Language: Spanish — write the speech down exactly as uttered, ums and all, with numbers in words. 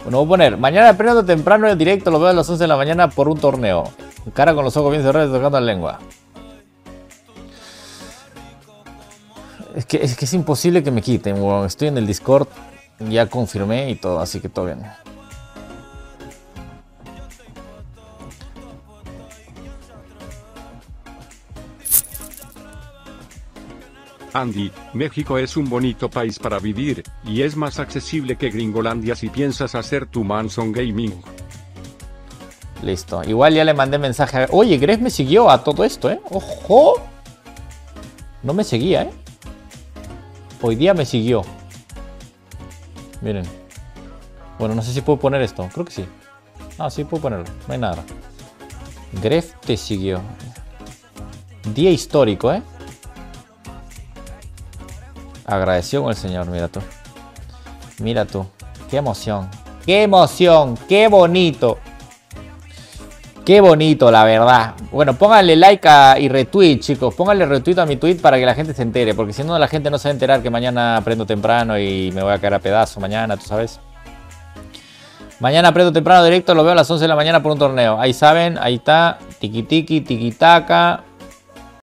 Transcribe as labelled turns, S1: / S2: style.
S1: Bueno, voy a poner, mañana aprendo temprano en directo, lo veo a las once de la mañana por un torneo. Cara con los ojos bien cerrados, tocando la lengua. Es que, es que es imposible que me quiten, weón. Estoy en el Discord, ya confirmé y todo, así que todo bien.
S2: Andy, México es un bonito país para vivir, y es más accesible que Gringolandia si piensas hacer tu Manson Gaming.
S1: Listo, igual ya le mandé mensaje a... Oye, Gref me siguió a todo esto, ¿eh? ¡Ojo! No me seguía, ¿eh? Hoy día me siguió. Miren. Bueno, no sé si puedo poner esto. Creo que sí. Ah, sí puedo ponerlo. No hay nada. Gref te siguió. Día histórico, ¿eh? Agradeció con el señor, mira tú. Mira tú. Qué emoción. Qué emoción. Qué bonito. Qué bonito, la verdad. Bueno, pónganle like a, y retweet, chicos. Pónganle retweet a mi tweet para que la gente se entere. Porque si no, la gente no se va a enterar que mañana aprendo temprano y me voy a caer a pedazo mañana, tú sabes. Mañana aprendo temprano directo, lo veo a las once de la mañana por un torneo. Ahí saben, ahí está. Tiki tiki, tiki taka.